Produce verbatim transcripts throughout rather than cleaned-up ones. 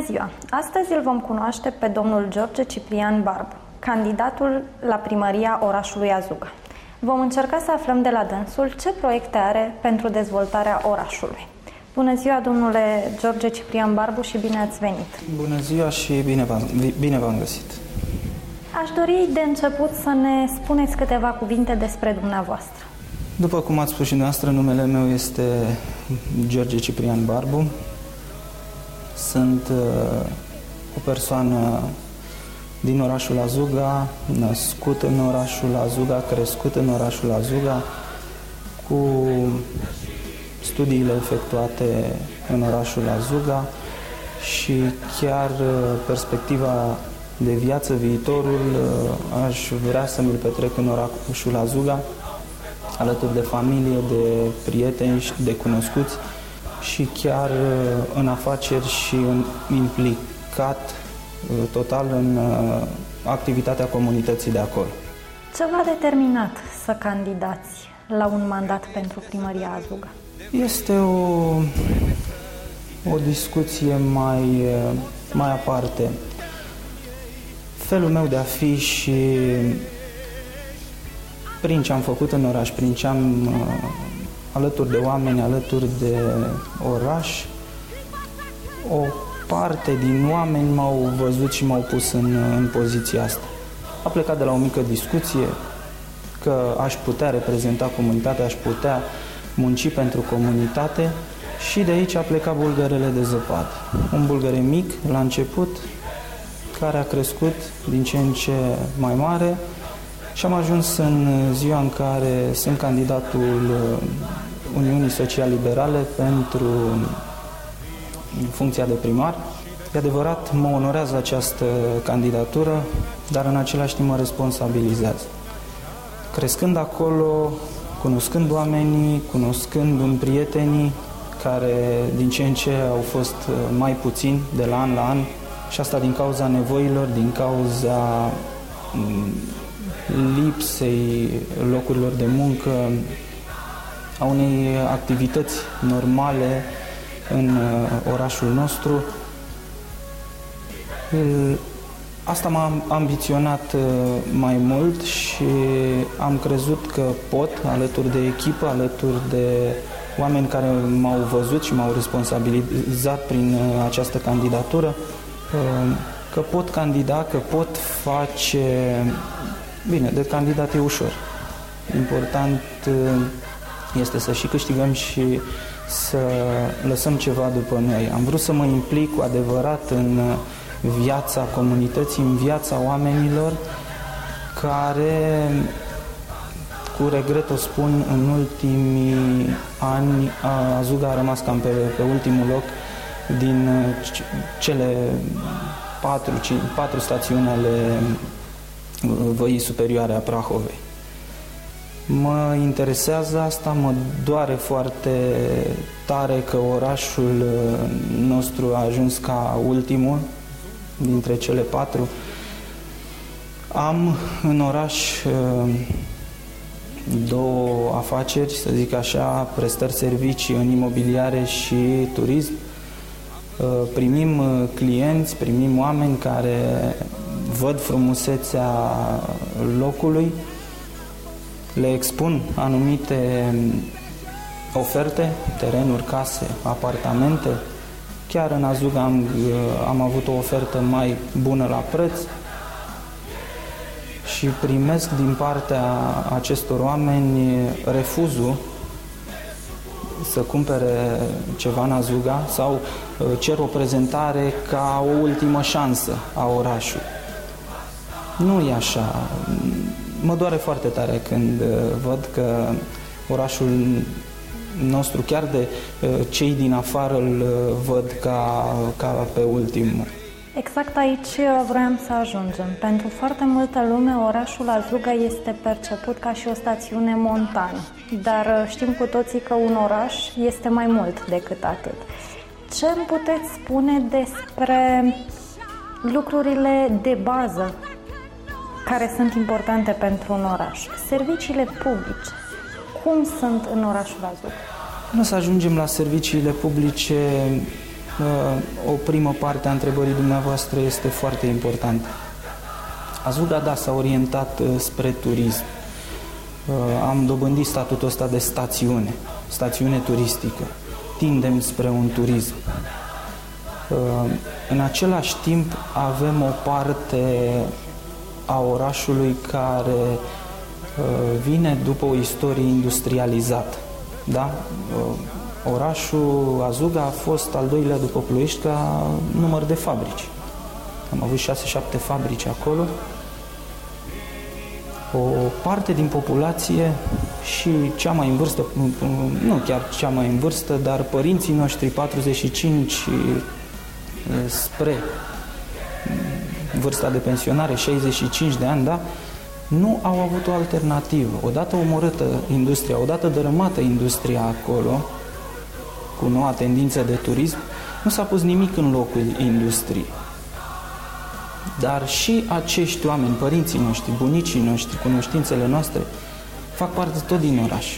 ziua! Astăzi îl vom cunoaște pe domnul George Ciprian Barbu, candidatul la primăria orașului Azuga. Vom încerca să aflăm de la dânsul ce proiecte are pentru dezvoltarea orașului. Bună ziua, domnule George Ciprian Barbu, și bine ați venit! Bună ziua și bine v-am, bine v-am găsit! Aș dori de început să ne spuneți câteva cuvinte despre dumneavoastră. După cum ați spus și dumneavoastră, numele meu este George Ciprian Barbu. Sunt uh, o persoană din orașul Azuga, născut în orașul Azuga, crescut în orașul Azuga, cu studiile efectuate în orașul Azuga și chiar uh, perspectiva de viață, viitorul, uh, aș vrea să mi-l petrec în orașul Azuga, alături de familie, de prieteni, de cunoscuți și chiar în afaceri și în, implicat total în activitatea comunității de acolo. Ce v-a determinat să candidați la un mandat pentru primăria Azuga? Este o, o discuție mai, mai aparte. Felul meu de a fi și prin ce am făcut în oraș, prin ce am uh, alături de oameni, alături de oraș, o parte din oameni m-au văzut și m-au pus în, în poziția asta. A plecat de la o mică discuție că aș putea reprezenta comunitatea, aș putea munci pentru comunitate și de aici a plecat bulgărele de zăpadă. Un bulgăre mic la început, care a crescut din ce în ce mai mare, și am ajuns în ziua în care sunt candidatul Uniunii Social-Liberale pentru funcția de primar. E adevărat, mă onorează această candidatură, dar în același timp mă responsabilizează. Crescând acolo, cunoscând oamenii, cunoscând prietenii care din ce în ce au fost mai puțini de la an la an, și asta din cauza nevoilor, din cauza lipsei locurilor de muncă, a unei activități normale în orașul nostru. Asta m-a ambiționat mai mult și am crezut că pot, alături de echipă, alături de oameni care m-au văzut și m-au responsabilizat prin această candidatură, că pot candida, că pot face. Bine, de candidat e ușor. Important este să și câștigăm și să lăsăm ceva după noi. Am vrut să mă implic cu adevărat în viața comunității, în viața oamenilor care, cu regret o spun, în ultimii ani Azuga a rămas cam pe, pe ultimul loc din cele patru, cinci, patru stațiuni ale văii superioare a Prahovei. Mă interesează asta, mă doare foarte tare că orașul nostru a ajuns ca ultimul dintre cele patru. Am în oraș două afaceri, să zic așa, prestări servicii în imobiliare și turism. Primim clienți, primim oameni care văd frumusețea locului, le expun anumite oferte, terenuri, case, apartamente. Chiar în Azuga am, am avut o ofertă mai bună la preț și primesc din partea acestor oameni refuzul să cumpere ceva în Azuga sau cer o prezentare ca o ultimă șansă a orașului. Nu e așa. Mă doare foarte tare când văd că orașul nostru, chiar de cei din afară, îl văd ca, ca pe ultimul. Exact aici vroiam să ajungem. Pentru foarte multă lume, orașul Azuga este perceput ca și o stațiune montană. Dar știm cu toții că un oraș este mai mult decât atât. Ce îmi puteți spune despre lucrurile de bază care sunt importante pentru un oraș? Serviciile publice, cum sunt în orașul Azuga? Până să ajungem la serviciile publice, o primă parte a întrebării dumneavoastră este foarte importantă. Azuga, da, s-a orientat spre turism. Am dobândit statutul ăsta de stațiune, stațiune turistică. Tindem spre un turism. În același timp avem o parte a orașului care vine după o istorie industrializată. Da? Orașul Azuga a fost al doilea după Ploiești ca număr de fabrici. Am avut șase șapte fabrici acolo. O parte din populație și cea mai în vârstă, nu chiar cea mai în vârstă, dar părinții noștri patruzeci și cinci spre vârsta de pensionare, șaizeci și cinci de ani, da, nu au avut o alternativă. Odată omorâtă industria, odată dărâmată industria acolo, cu noua tendință de turism, nu s-a pus nimic în locul industriei. Dar și acești oameni, părinții noștri, bunicii noștri, cunoștințele noastre, fac parte tot din oraș.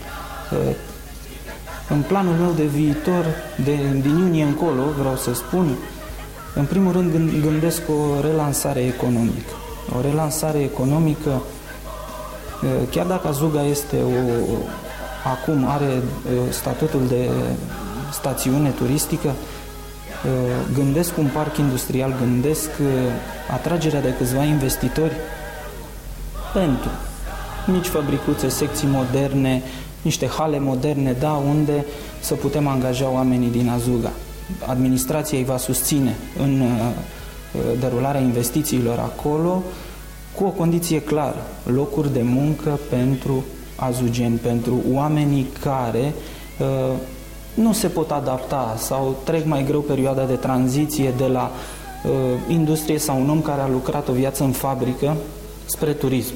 În planul meu de viitor, de, din iunie încolo, vreau să spun, în primul rând gândesc o relansare economică. O relansare economică, chiar dacă Azuga este o, acum are statutul de stațiune turistică, gândesc un parc industrial, gândesc atragerea de câțiva investitori pentru mici fabricuțe, secții moderne, niște hale moderne, da, unde să putem angaja oamenii din Azuga. Administrația îi va susține în derularea investițiilor acolo, cu o condiție clară, locuri de muncă pentru azugeni, pentru oamenii care uh, nu se pot adapta sau trec mai greu perioada de tranziție de la uh, industrie sau un om care a lucrat o viață în fabrică spre turism.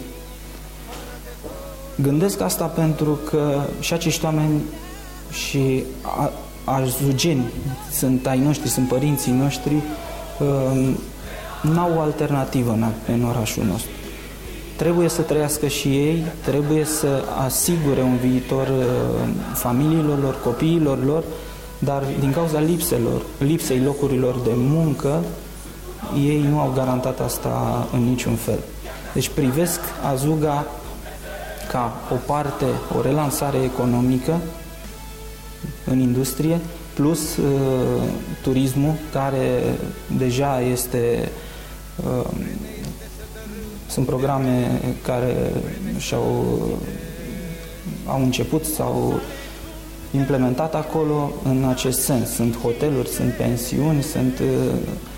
Gândesc asta pentru că și acești oameni și a, azugeni sunt ai noștri, sunt părinții noștri, uh, n-au o alternativă în, în orașul nostru. Trebuie să trăiască și ei, trebuie să asigure un viitor uh, familiilor lor, copiilor lor, dar din cauza lipselor, lipsei locurilor de muncă, ei nu au garantat asta în niciun fel. Deci privesc Azuga ca o parte, o relansare economică în industrie, plus uh, turismul, care deja este... Uh, sunt programe care și-au au început sau implementat acolo în acest sens. Sunt hoteluri, sunt pensiuni, sunt uh,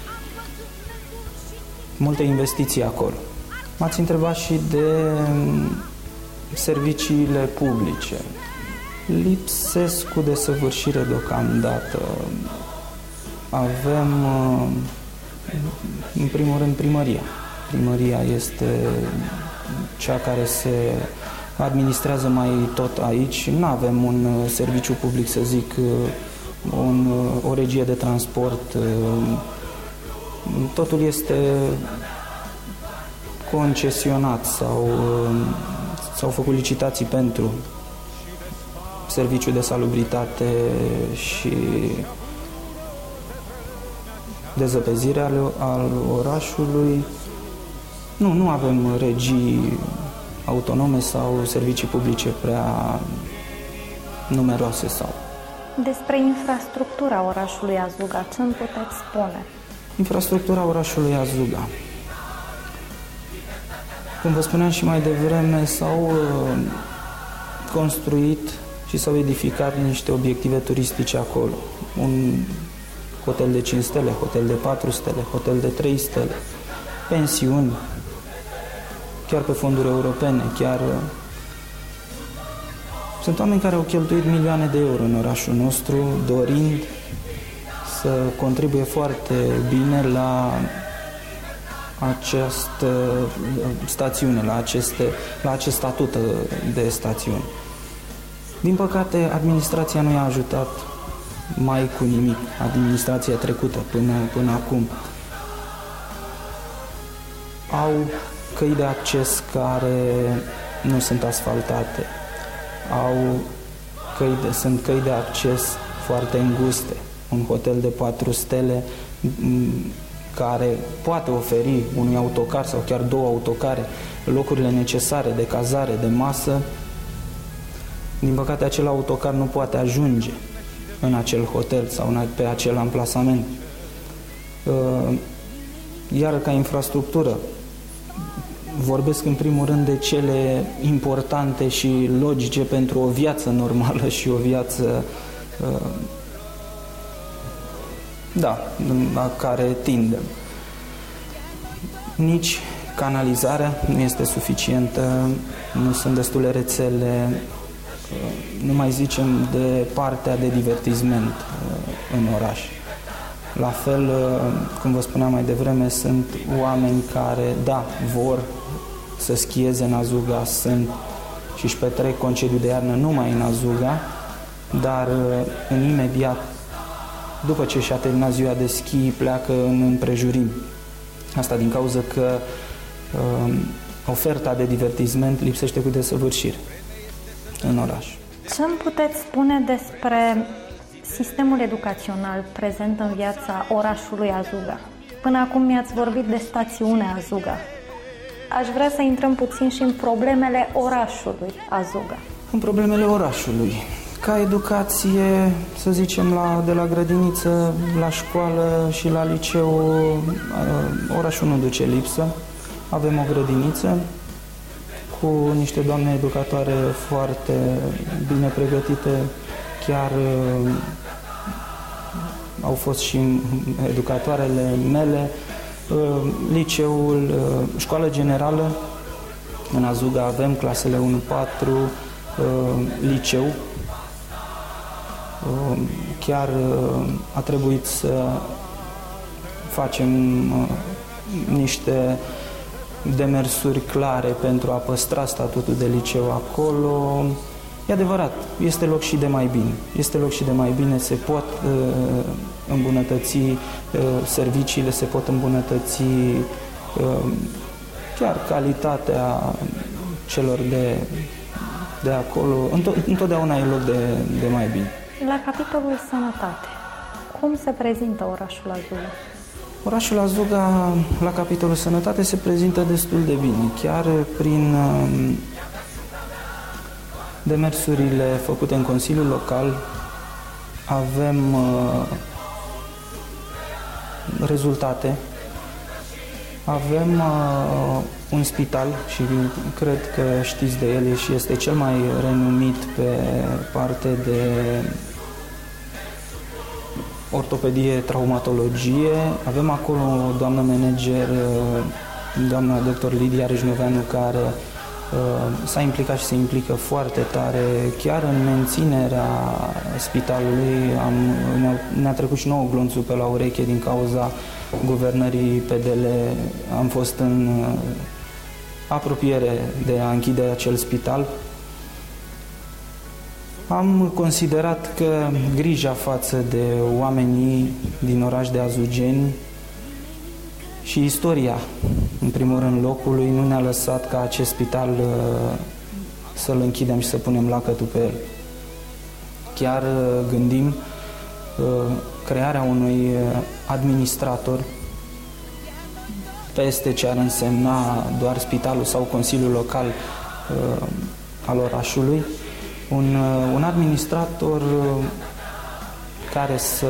multe investiții acolo. M-ați întrebat și de serviciile publice. Lipsesc cu desăvârșire deocamdată. Avem, în primul rând, primăria. Primăria este cea care se administrează mai tot aici. Nu avem un serviciu public, să zic, un, o regie de transport. Totul este concesionat sau s-au făcut licitații pentru serviciu de salubritate și dezăpezire al, al orașului. Nu, nu avem regii autonome sau servicii publice prea numeroase sau. Despre infrastructura orașului Azuga, ce îmi puteți spune? Infrastructura orașului Azuga. Cum vă spuneam și mai devreme, s-au uh, construit și s-au edificat niște obiective turistice acolo. Un hotel de cinci stele, hotel de patru stele, hotel de trei stele, pensiuni, chiar pe fonduri europene, chiar... Sunt oameni care au cheltuit milioane de euro în orașul nostru, dorind să contribuie foarte bine la această stațiune, la, aceste, la acest statut de stațiune. Din păcate, administrația nu i-a ajutat mai cu nimic, administrația trecută până, până acum. Au căi de acces care nu sunt asfaltate, au căi de, sunt căi de acces foarte înguste, un hotel de patru stele care poate oferi unui autocar sau chiar două autocare locurile necesare de cazare, de masă. Din păcate, acel autocar nu poate ajunge în acel hotel sau pe acel amplasament. Iar ca infrastructură, vorbesc în primul rând de cele importante și logice pentru o viață normală și o viață da, la care tindem. Nici canalizarea nu este suficientă, nu sunt destule rețele, nu mai zicem de partea de divertisment în oraș. La fel, cum vă spuneam mai devreme, sunt oameni care, da, vor să schieze în Azuga, sunt și își petrec concediu de iarnă numai în Azuga, dar în imediat, după ce și-a terminat ziua de schi, pleacă în împrejurim. Asta din cauza că uh, oferta de divertisment lipsește cu desăvârșire în oraș. Ce îmi puteți spune despre sistemul educațional prezent în viața orașului Azuga? Până acum mi-ați vorbit de stațiunea Azuga. Aș vrea să intrăm puțin și în problemele orașului Azuga. În problemele orașului. Ca educație, să zicem, la, de la grădiniță, la școală și la liceu, orașul nu duce lipsă. Avem o grădiniță cu niște doamne educatoare foarte bine pregătite, chiar au fost și educatoarele mele, liceul, școală generală, în Azuga avem clasele unu patru, liceu. Chiar a trebuit să facem niște demersuri clare pentru a păstra statutul de liceu acolo. E adevărat, este loc și de mai bine. Este loc și de mai bine, se pot uh, îmbunătăți uh, serviciile, se pot îmbunătăți uh, chiar calitatea celor de, de acolo. Întotdeauna e loc de, de mai bine. La capitolul sănătate, cum se prezintă orașul Azuga? Orașul Azuga, la capitolul sănătate, se prezintă destul de bine, chiar prin uh, demersurile făcute în Consiliul Local avem uh, rezultate. Avem uh, un spital și cred că știți de el și este cel mai renumit pe parte de ortopedie, traumatologie. Avem acolo o doamnă manager, doamna doctor Lidia Râșnoveanu, care uh, s-a implicat și se implică foarte tare chiar în menținerea spitalului. Am, ne-a, ne-a trecut și nouă glonțul pe la ureche din cauza guvernării P D L. Am fost în uh, apropiere de a închide acel spital. Am considerat că grija față de oamenii din oraș de azugeni și istoria, în primul rând locului, nu ne-a lăsat ca acest spital uh, să-l închidem și să punem lacătul pe el. Chiar uh, gândim uh, crearea unui administrator peste ce ar însemna doar spitalul sau Consiliul Local uh, al orașului, un, uh, un administrator uh, care să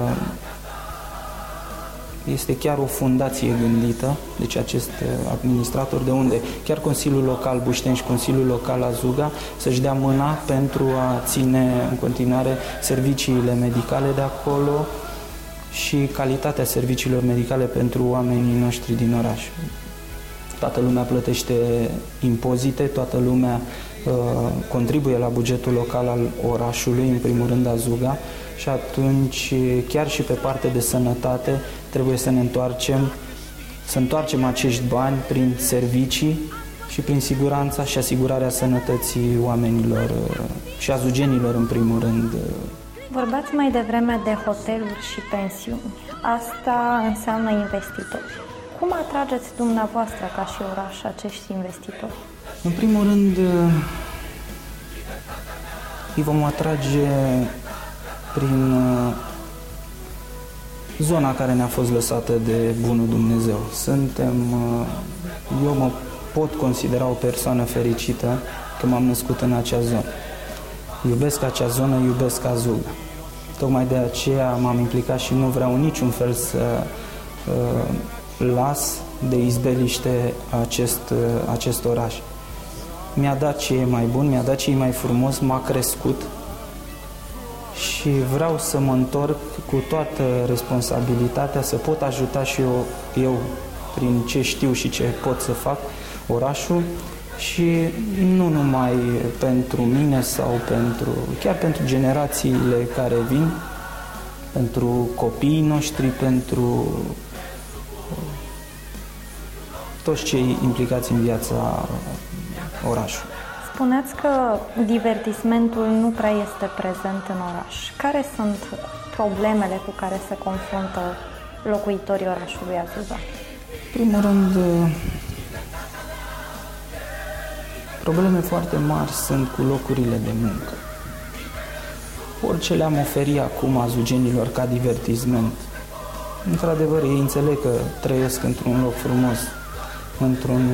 este chiar o fundație gândită, deci acest administrator, de unde chiar Consiliul Local Bușteni și Consiliul Local Azuga să-și dea mâna pentru a ține în continuare serviciile medicale de acolo și calitatea serviciilor medicale pentru oamenii noștri din oraș. Toată lumea plătește impozite, toată lumea uh, contribuie la bugetul local al orașului, în primul rând Azuga, și atunci chiar și pe partea de sănătate trebuie să ne întoarcem, să întoarcem acești bani prin servicii și prin siguranța și asigurarea sănătății oamenilor și azugenilor în primul rând. Vorbați mai devreme de hoteluri și pensiuni. Asta înseamnă investitori. Cum atrageți dumneavoastră ca și oraș acești investitori? În primul rând îi vom atrage prin zona care ne-a fost lăsată de bunul Dumnezeu. Suntem, eu mă pot considera o persoană fericită că m-am născut în acea zonă. Iubesc acea zonă, iubesc Azug. Tocmai de aceea m-am implicat și nu vreau niciun fel să uh, las de izbeliște acest, uh, acest oraș. Mi-a dat ce e mai bun, mi-a dat ce e mai frumos, m-a crescut și vreau să mă întorc cu toată responsabilitatea, să pot ajuta și eu, eu prin ce știu și ce pot să fac, orașul, și nu numai pentru mine sau pentru, chiar pentru generațiile care vin, pentru copiii noștri, pentru toți cei implicați în viața orașului. Spuneați că divertismentul nu prea este prezent în oraș. Care sunt problemele cu care se confruntă locuitorii orașului Azuga? În primul rând, probleme foarte mari sunt cu locurile de muncă. Orice le-am oferit acum azugenilor ca divertisment, într-adevăr, ei înțeleg că trăiesc într-un loc frumos, într-un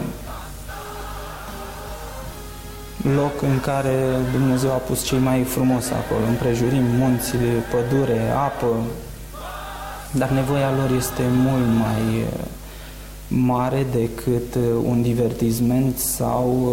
loc în care Dumnezeu a pus cei mai frumos acolo, împrejurim munțile, pădure, apă, dar nevoia lor este mult mai mare decât un divertisment sau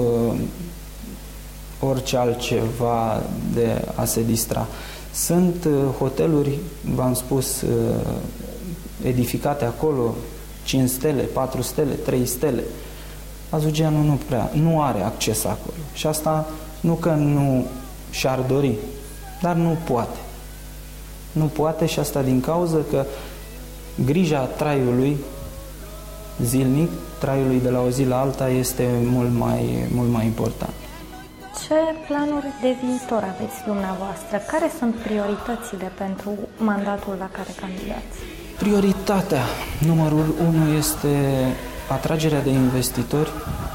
orice altceva de a se distra. Sunt hoteluri, v-am spus, edificate acolo, cinci stele, patru stele, trei stele. Azugeanul nu prea, nu are acces acolo. Și asta nu că nu și-ar dori, dar nu poate. Nu poate și asta din cauza că grija traiului zilnic, traiului de la o zi la alta este mult mai, mult mai important. Ce planuri de viitor aveți dumneavoastră? Care sunt prioritățile pentru mandatul la care candidați? Prioritatea numărul unu este atragerea de investitori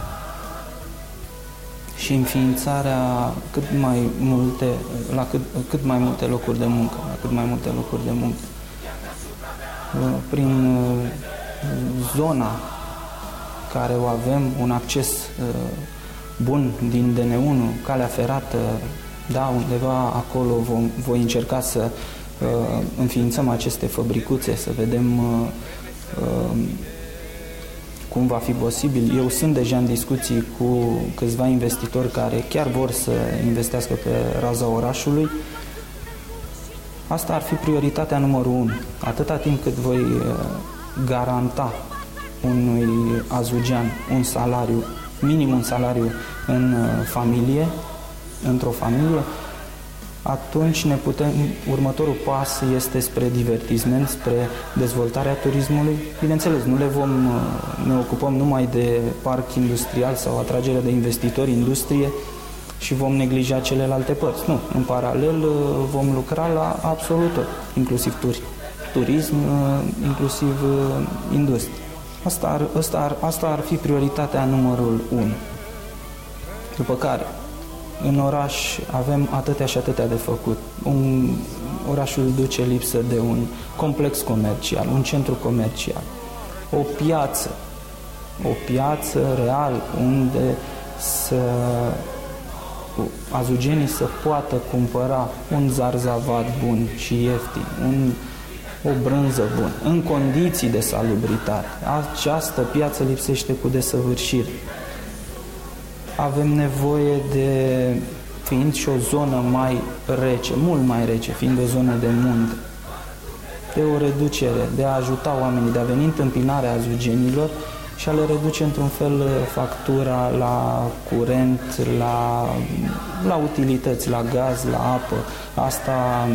și înființarea cât mai multe, la cât, cât mai multe locuri de muncă, la cât mai multe locuri de muncă. Prin zona care o avem, un acces bun din D N unu, calea ferată, da, undeva acolo vom, voi încerca să uh, înființăm aceste fabricuțe, să vedem uh, uh, cum va fi posibil. Eu sunt deja în discuții cu câțiva investitori care chiar vor să investească pe raza orașului. Asta ar fi prioritatea numărul unu. Atâta timp cât voi uh, garanta unui azugean un salariu, minim un salariu în familie, într-o familie, atunci ne putem, următorul pas este spre divertisment, spre dezvoltarea turismului. Bineînțeles, nu le vom, ne ocupăm numai de parc industrial sau atragerea de investitori, industrie, și vom neglija celelalte părți. Nu, în paralel vom lucra la absolut tot, inclusiv turi, turism, inclusiv industrie. Asta ar, asta, ar, asta ar fi prioritatea numărul unu. După care, în oraș avem atâtea și atâtea de făcut. Un, orașul duce lipsă de un complex comercial, un centru comercial, o piață, o piață real unde să azugenii să poată cumpăra un zarzavat bun și ieftin, un o brânză bună, în condiții de salubritate. Această piață lipsește cu desăvârșire. Avem nevoie de, fiind și o zonă mai rece, mult mai rece, fiind o zonă de munte, de o reducere, de a ajuta oamenii, de a veni întâmpinarea azugenilor și a le reduce într-un fel factura la curent, la, la utilități, la gaz, la apă. Asta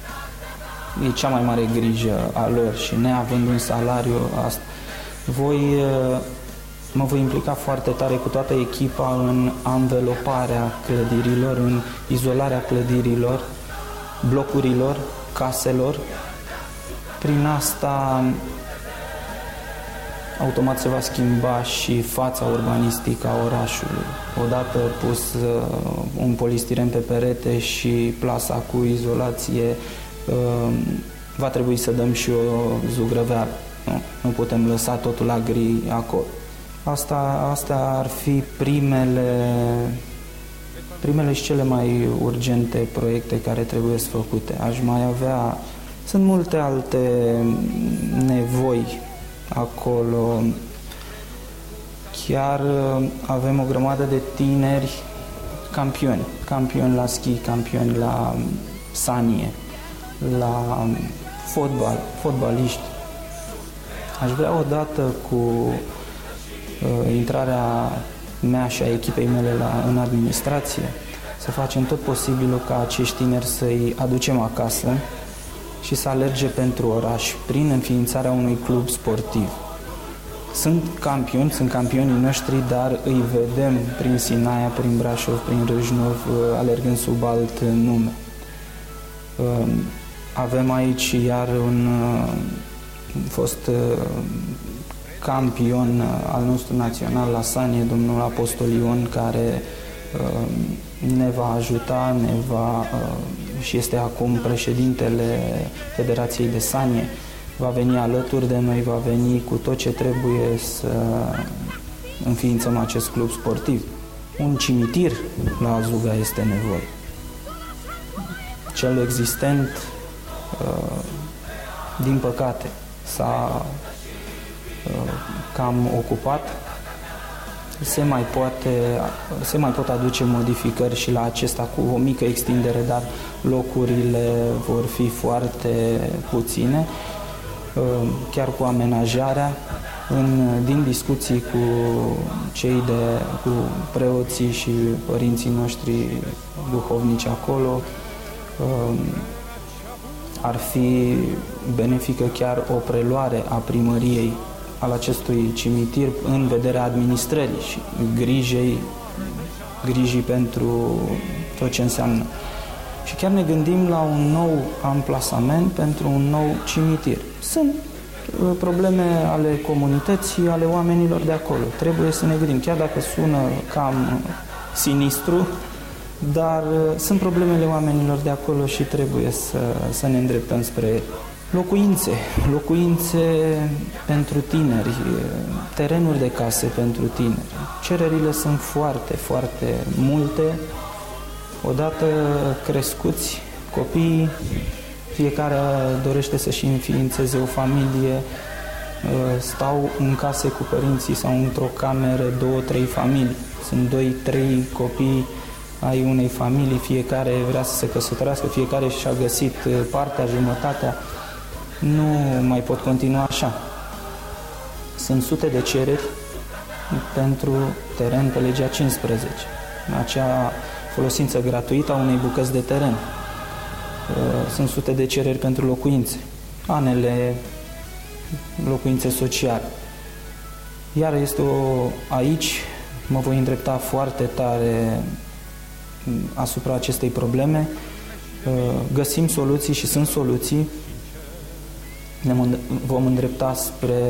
e cea mai mare grijă a lor și neavând un salariu, asta. Voi, mă voi implica foarte tare cu toată echipa în anveloparea clădirilor, în izolarea clădirilor, blocurilor, caselor. Prin asta automat se va schimba și fața urbanistică a orașului. Odată pus un polistiren pe perete și plasa cu izolație va trebui să dăm și o zugrăveală. Nu, nu putem lăsa totul la gri acolo. Asta, astea ar fi primele, primele și cele mai urgente proiecte care trebuie să făcute. Aș mai avea, sunt multe alte nevoi acolo. Chiar avem o grămadă de tineri campioni, campioni la schi, campioni la sanie, la fotbal, fotbaliști. Aș vrea odată cu uh, intrarea mea și a echipei mele la, în administrație să facem tot posibilul ca acești tineri să-i aducem acasă și să alerge pentru oraș prin înființarea unui club sportiv. Sunt campioni, sunt campionii noștri, dar îi vedem prin Sinaia, prin Brașov, prin Râșnov, alergând sub alt nume. Avem aici iar un fost campion al nostru național la sanie, domnul Apostol Ion, care ne va ajuta, ne va, și este acum președintele Federației de Sanie. Va veni alături de noi, va veni cu tot ce trebuie să înființăm acest club sportiv. Un cimitir la Azuga este nevoie. Cel existent, din păcate, s-a cam ocupat. Se mai, poate, se mai pot aduce modificări și la acesta cu o mică extindere, dar locurile vor fi foarte puține. Chiar cu amenajarea, în, din discuții cu cei de, cu preoții și părinții noștri duhovnici acolo, ar fi benefică chiar o preluare a primăriei al acestui cimitir în vederea administrării și grijei, grijii pentru tot ce înseamnă. Și chiar ne gândim la un nou amplasament pentru un nou cimitir. Sunt probleme ale comunității, ale oamenilor de acolo. Trebuie să ne gândim, chiar dacă sună cam sinistru, dar sunt problemele oamenilor de acolo și trebuie să, să ne îndreptăm spre ele. Locuințe, locuințe pentru tineri, terenuri de case pentru tineri. Cererile sunt foarte, foarte multe. Odată crescuți, copiii, fiecare dorește să-și înființeze o familie, stau în case cu părinții sau într-o cameră două, trei familii. Sunt doi, trei copii ai unei familii, fiecare vrea să se căsătorească, fiecare și-a găsit partea, jumătatea. Nu mai pot continua așa. Sunt sute de cereri pentru teren pe legea cincisprezece. Acea folosință gratuită a unei bucăți de teren. Sunt sute de cereri pentru locuințe, anele locuințe sociale. Iar este o, aici mă voi îndrepta foarte tare asupra acestei probleme. Găsim soluții și sunt soluții. Ne vom îndrepta spre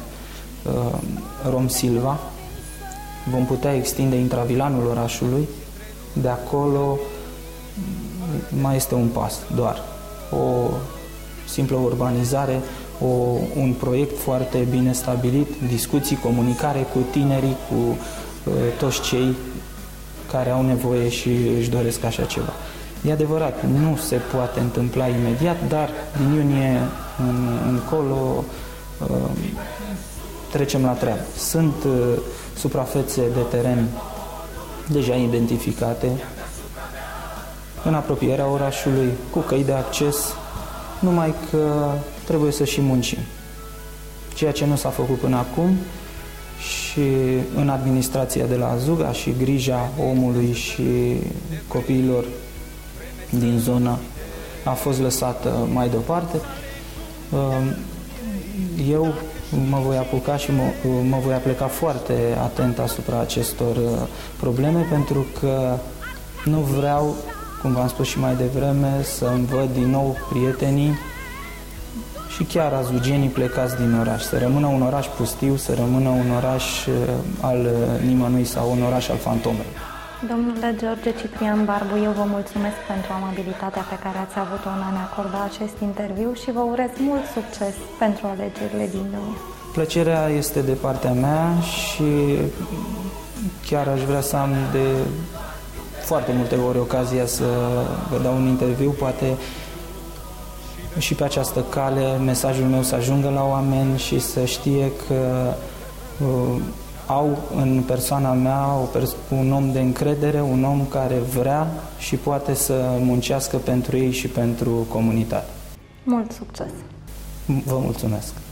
Rom Silva. Vom putea extinde intravilanul orașului. De acolo mai este un pas, doar o simplă urbanizare, o, un proiect foarte bine stabilit, discuții, comunicare cu tinerii, cu uh, toți cei care au nevoie și își doresc așa ceva. E adevărat, nu se poate întâmpla imediat, dar din iunie în, încolo uh, trecem la treabă. Sunt uh, suprafețe de teren deja identificate în apropierea orașului, cu căi de acces, numai că trebuie să și muncim. Ceea ce nu s-a făcut până acum și în administrația de la Azuga și grija omului și copiilor din zonă a fost lăsată mai departe. Eu mă voi apuca și mă, mă voi apleca foarte atent asupra acestor probleme, pentru că nu vreau, cum v-am spus și mai devreme, să-mi văd din nou prietenii și chiar azugenii plecați din oraș. Să rămână un oraș pustiu, să rămână un oraș al nimănui sau un oraș al fantomelor. Domnule George Ciprian Barbu, eu vă mulțumesc pentru amabilitatea pe care ați avut-o în a ne acorda acest interviu și vă urez mult succes pentru alegerile din iunie. Plăcerea este de partea mea și chiar aș vrea să am de foarte multe ori ocazia să vă dau un interviu, poate și pe această cale mesajul meu să ajungă la oameni și să știe că uh, au în persoana mea un om de încredere, un om care vrea și poate să muncească pentru ei și pentru comunitate. Mult succes! Vă mulțumesc!